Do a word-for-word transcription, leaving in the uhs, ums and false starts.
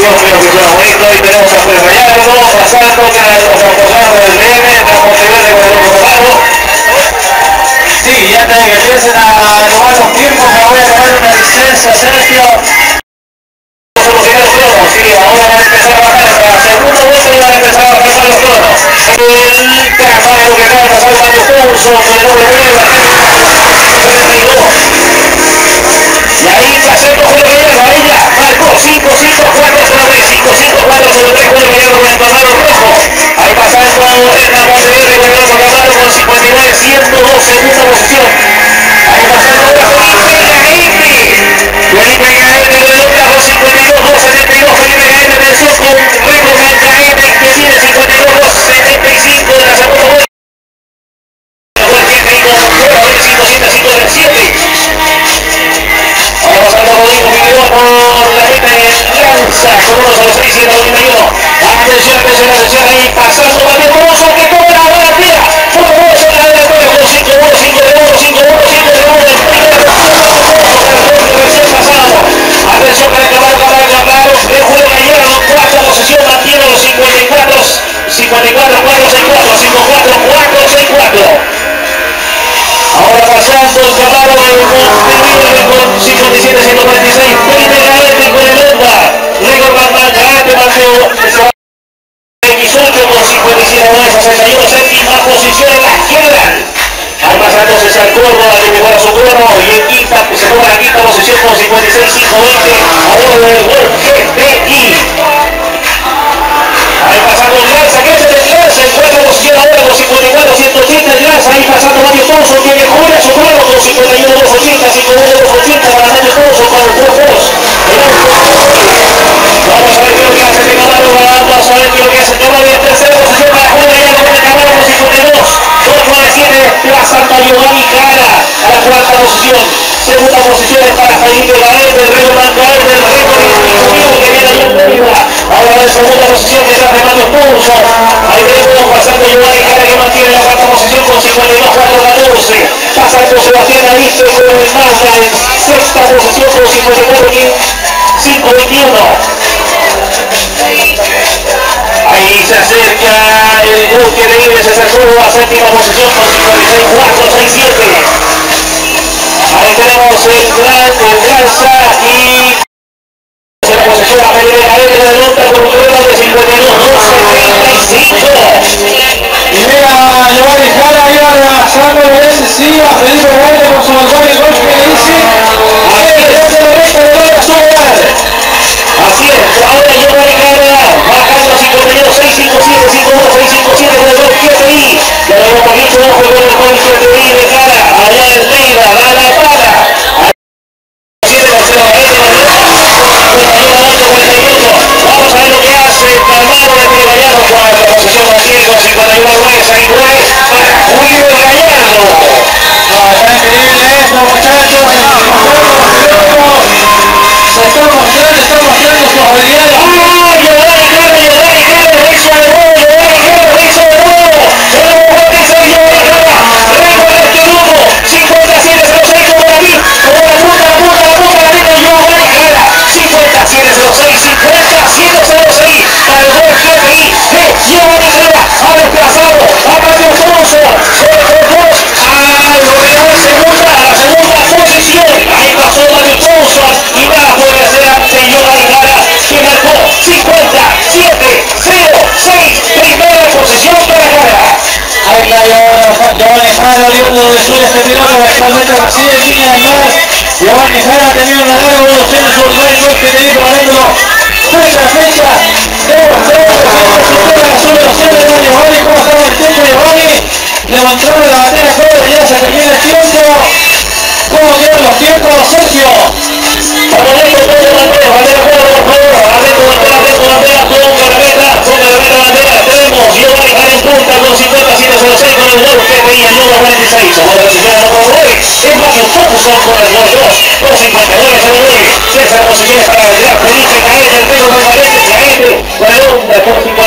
creo que suena bonito. Y tenemos a Juez Gallardo pasando, que nos apoyamos del D M, de Monteverde con el otro lado. Sí, ya te que empiecen a tomar los tiempos, me voy a tomar una licencia, Sergio. Solucionar los cronos, sí, ahora van a empezar a bajar, para el segundo vuelto van a empezar a bajar los cronos. El trazado que acaba de pasar Mario Pulso, con el doble nueve, y ahí pasando con el Gallardo, ahí ya, marcó cinco cinco cuatro cero tres, cinco cinco cuatro cero tres, con el Gallardo con el tornado rojo. Ahí pasando en la Monteverde con el otro Gallardo con cincuenta y nueve, ciento dos, segunda posición. Ahí pasando ahora con Felipe Gaete, Felipe Gaete con el octavo, cincuenta y dos, dos setenta y dos, Felipe Gaete venció con Rico Gaete, que tiene cincuenta y dos, dos setenta y cinco de la segunda vuelta. Ahora pasando Rodrigo Figueroa por la meta de Lanza con uno cero seis, ciento noventa y uno. Atención, atención, atención, ahí pasando Mario Pulso, que toma la buena tira. Por Pulso la delantera con cinco uno, cinco de uno, cinco uno, cinco de uno. Recién pasado. Atención para acabar, acabar, acabar. El juego Gallardo, cuarta posición, mantiene los cincuenta y cuatro, cincuenta y cuatro, cuatro seis cuatro, cincuenta y cuatro, cuatro seis cuatro. Ahora pasando el Camaro de Monteverde con cincuenta y siete, ciento cuarenta y seis. Felipe Gaete con el Honda. Rigor Bandán, Gaete, Mateo dieciocho con cincuenta y siete, sesenta y uno. Séptima posición en la izquierda. Ahí pasando César Córdoba que mejora su crono. Y en quinta, se toma la quinta posición con cincuenta y seis, ciento veinte. Ahora del World G T I. Ahí pasando el Lanza, que es el Lanza en cuarta posición ahora con cincuenta y cuatro, ciento ochenta el Lanza. Ahí pasando Mario Pulso, que mejora su crono con cincuenta y uno, doscientos ochenta, cincuenta y uno, doscientos ochenta para Mario Pulso con el Pro Force. Vamos a ver qué es lo que hace este Camaro, vamos a ver qué es lo que hace este Camaro. Y en tercera posición para Juan Gallardo con el Camaro con cincuenta y dos, dos nueve siete, pasando a Giovanni Cara a la cuarta posición. Segunda posición es para Felipe Gaete, el Rey Gaete, el récord discutido que viene ahí en Mérida. Ahora en segunda posición detrás de Mario Pulso. Ahí vemos pasando Giovanni Cara que mantiene la cuarta posición con cincuenta y dos, cuatro catorce. Pasando Sebastián Ariste con el Mazda en sexta posición con cincuenta y cuatro, cinco veintiuno. Ahí se acerca el buque de Ives, se acercó a séptima posición con cincuenta y seis, cuatro seis siete. Ahí tenemos el gran, el Lanza y se la posesión a Felipe Gaete de Lonta con un crono de cincuenta y dos, dos setenta y cinco. Y mira, Giovanni Cara ahí arrasando bien encima, Felipe Gaete con su balcón y gol que dice, ahí es el resto de la ciudad. Así es, ahora Giovanni Cara bajando a cincuenta y dos, seiscientos cincuenta y siete, cincuenta y uno, seiscientos cincuenta y siete con el gol G T I. Ya lo hemos visto ojo con el gol G T I de Cara, allá en Leida, da la para. Vamos a ver lo que hace el Camaro de Julio Gallardo, cuarta posición mantiene con cincuenta y uno, nueve seis nueve para Julio Gallardo. No, está increíble esto, muchachos, se está mostrando, está mostrando sus habilidades. ¡Ah! Giovanni Cara, Giovanni Cara, lo hizo de nuevo, Giovanni Cara, lo hizo de nuevo. El nuevo que hizo Giovanni Cara, récord de este grupo, cincuenta y siete cero seis como la vi, como la puta, la puta, la puta, la tiene Giovanni Cara, cincuenta y siete cero seis, cincuenta y siete cero seis para el gol G T I de Giovanni Cara, ha desplazado a Mario Pulso, sobre el dos a lograr segunda, a la segunda posición. Ahí pasó Mario Pulso y nada puede hacer ante Giovanni Cara, que marcó cincuenta y siete cero seis, primera posición para Cara. Ahí está Giovanni Cara viendo de sur este piloto, actualmente reside en línea de más. Giovanni Cara ha tenido una larga evolución en su récord que tiene ganándolo fecha a fecha. Demostrando que tiene su prueba azul de los cielos de Giovanni. ¿Cómo estaba el tiempo Giovanni? Levantando la bandera joven, ya se termina el tiempo. ¿Cómo quedan los tiempos, Sergio? Vamos a ver con todo bandera, bandera fuera por favor, adentro bandera, adentro bandera, ponga la meta, ponga la meta bandera, tenemos Giovanni Cara en punta con cincuenta y siete cero seis con el gol que tenía Yoga cuarenta y seis, ahora la posición número nueve, es Mario Pulso con el gol dos, con cincuenta y nueve cero nueve, tercera posición para el gran Felipe Gaete, el pelo de Gaete, Gaete, con el Honda con